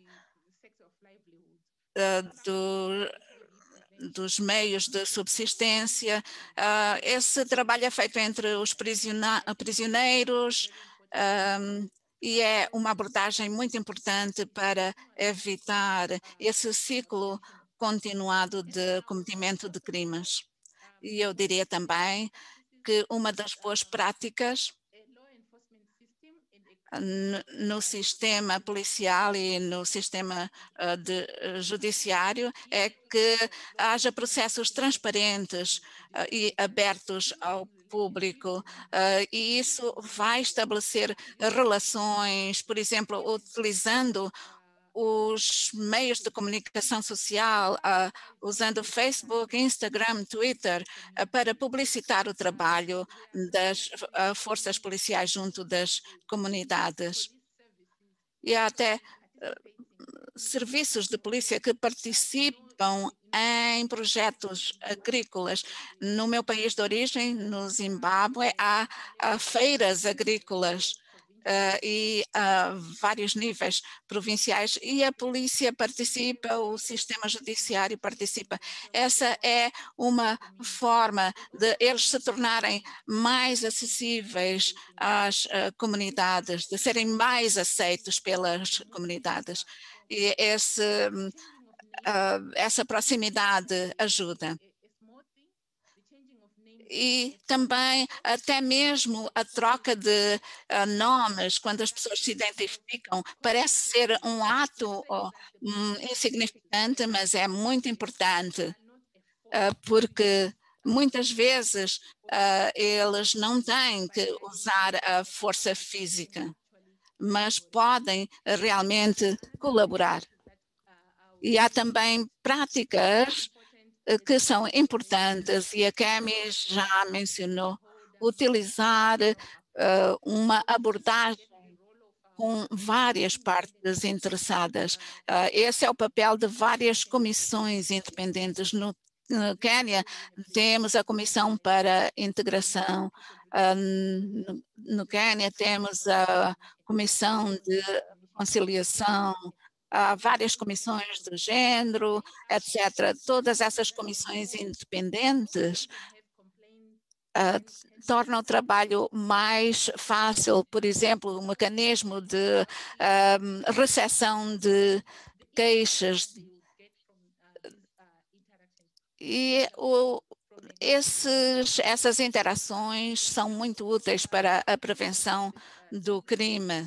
uh, do, dos meios de subsistência. Uh, esse trabalho é feito entre os prisioneiros, um, e é uma abordagem muito importante para evitar esse ciclo continuado de cometimento de crimes. E eu diria também que uma das boas práticas no, no sistema policial e no sistema uh, de, uh, judiciário é que haja processos transparentes uh, e abertos ao público, uh, e isso vai estabelecer relações, por exemplo, utilizando os meios de comunicação social, uh, usando Facebook, Instagram, Twitter, uh, para publicitar o trabalho das uh, forças policiais junto das comunidades. E há até uh, serviços de polícia que participam em projetos agrícolas. No meu país de origem, no Zimbábue, há, há feiras agrícolas Uh, e uh, vários níveis provinciais, e a polícia participa, o sistema judiciário participa. Essa é uma forma de eles se tornarem mais acessíveis às uh, comunidades, de serem mais aceitos pelas comunidades. E esse, uh, essa proximidade ajuda. E também até mesmo a troca de uh, nomes, quando as pessoas se identificam, parece ser um ato oh, um, insignificante, mas é muito importante, uh, porque muitas vezes uh, eles não têm que usar a força física, mas podem realmente colaborar. E há também práticas que são importantes, e a Cami já mencionou, utilizar uh, uma abordagem com várias partes interessadas. Uh, esse é o papel de várias comissões independentes. No, no Quênia, temos a Comissão para a Integração, uh, no, no Quênia temos a Comissão de Conciliação, há várias comissões do género, etcétera. Todas essas comissões independentes uh, tornam o trabalho mais fácil. Por exemplo, o mecanismo de um, recepção de queixas. E o, esses, essas interações são muito úteis para a prevenção do crime.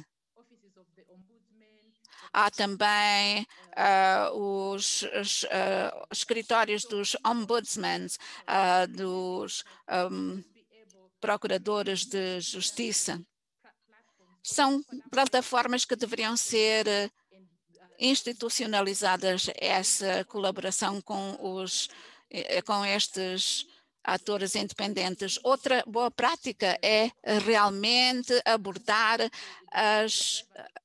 Há também uh, os, os uh, escritórios dos ombudsmen, uh, dos um, procuradores de justiça. São plataformas que deveriam ser institucionalizadas, essa colaboração com, os, com estes atores independentes. Outra boa prática é realmente abordar as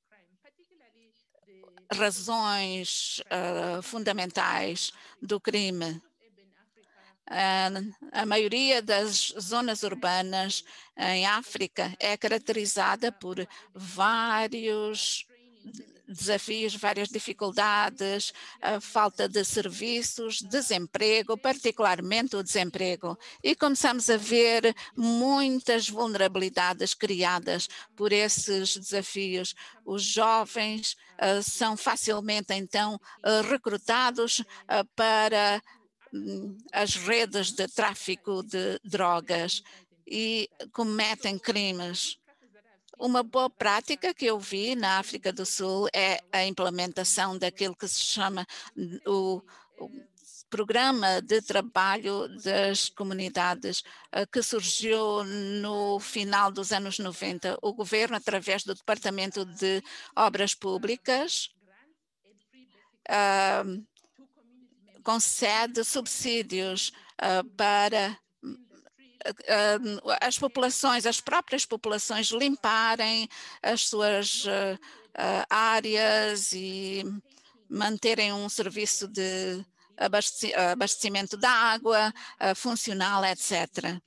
razões uh, fundamentais do crime. Uh, a maioria das zonas urbanas em África é caracterizada por vários desafios, várias dificuldades, a falta de serviços, desemprego, particularmente o desemprego. E começamos a ver muitas vulnerabilidades criadas por esses desafios. Os jovens uh, são facilmente, então, uh, recrutados uh, para um, as redes de tráfico de drogas e cometem crimes. Uma boa prática que eu vi na África do Sul é a implementação daquilo que se chama o, o Programa de Trabalho das Comunidades, uh, que surgiu no final dos anos noventa. O governo, através do Departamento de Obras Públicas, uh, concede subsídios uh, para Uh, as populações, as próprias populações limparem as suas uh, uh, áreas e manterem um serviço de abasteci abastecimento da água uh, funcional, etcétera.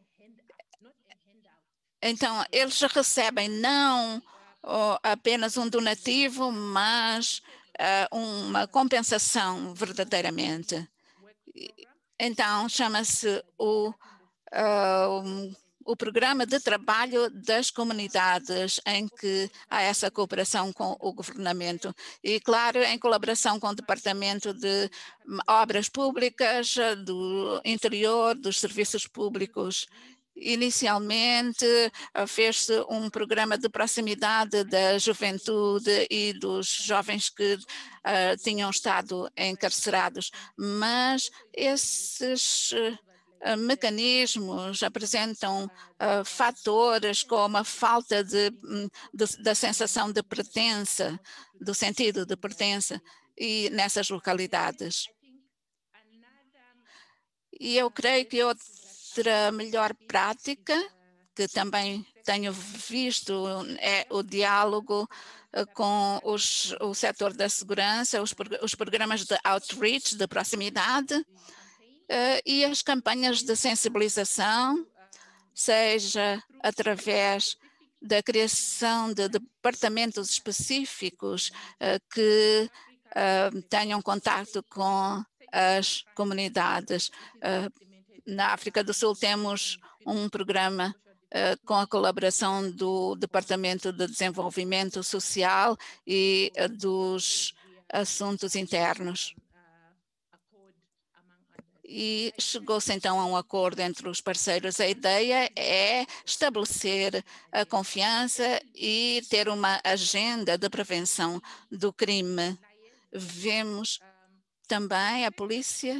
Então, eles recebem não oh, apenas um donativo, mas uh, uma compensação verdadeiramente. Então, chama-se o Uh, o programa de trabalho das comunidades, em que há essa cooperação com o governamento e, claro, em colaboração com o Departamento de Obras Públicas, do Interior, dos Serviços Públicos. Inicialmente, uh, fez-se um programa de proximidade da juventude e dos jovens que uh, tinham estado encarcerados, mas esses uh, mecanismos apresentam uh, fatores como a falta de, de, da sensação de pertença, do sentido de pertença e nessas localidades. E eu creio que outra melhor prática que também tenho visto é o diálogo uh, com os, o setor da segurança, os, os programas de outreach, de proximidade, Uh, e as campanhas de sensibilização, seja através da criação de departamentos específicos uh, que uh, tenham contato com as comunidades. Uh, na África do Sul temos um programa uh, com a colaboração do Departamento de Desenvolvimento Social e uh, dos Assuntos Internos. E chegou-se então a um acordo entre os parceiros. A ideia é estabelecer a confiança e ter uma agenda de prevenção do crime. Vemos também a polícia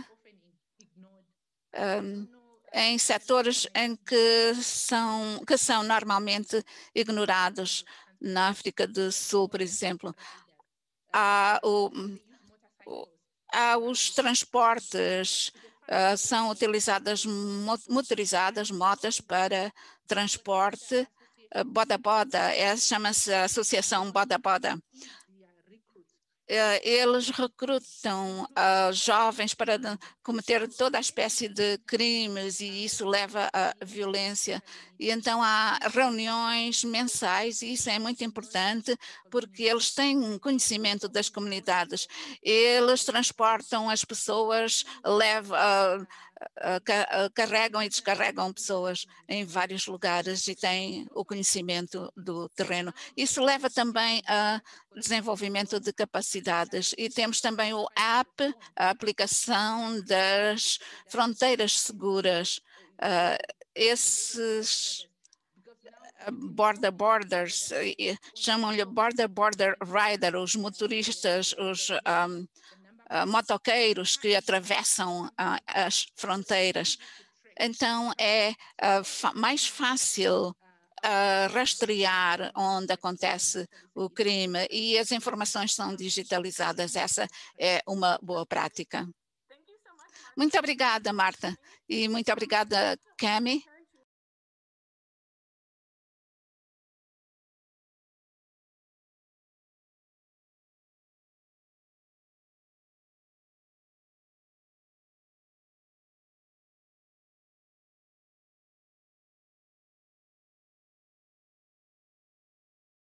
um, em setores em que são, que são normalmente ignorados. Na África do Sul, por exemplo, há, o, o, há os transportes. Uh, são utilizadas motorizadas, motas para transporte, uh, boda-boda, é, chama-se Associação Boda-Boda. Uh, eles recrutam uh, jovens para cometer toda a espécie de crimes e isso leva à violência. E então há reuniões mensais e isso é muito importante porque eles têm conhecimento das comunidades. Eles transportam as pessoas, levam, uh, uh, carregam e descarregam pessoas em vários lugares e têm o conhecimento do terreno. Isso leva também a desenvolvimento de capacidades e temos também o app, a aplicação das fronteiras seguras. Uh, esses border borders, chamam-lhe border border rider, os motoristas, os um, uh, motoqueiros que atravessam uh, as fronteiras. Então é uh, mais fácil Uh, rastrear onde acontece o crime e as informações são digitalizadas. Essa é uma boa prática. Muito obrigada, Marta, e muito obrigada, Cami.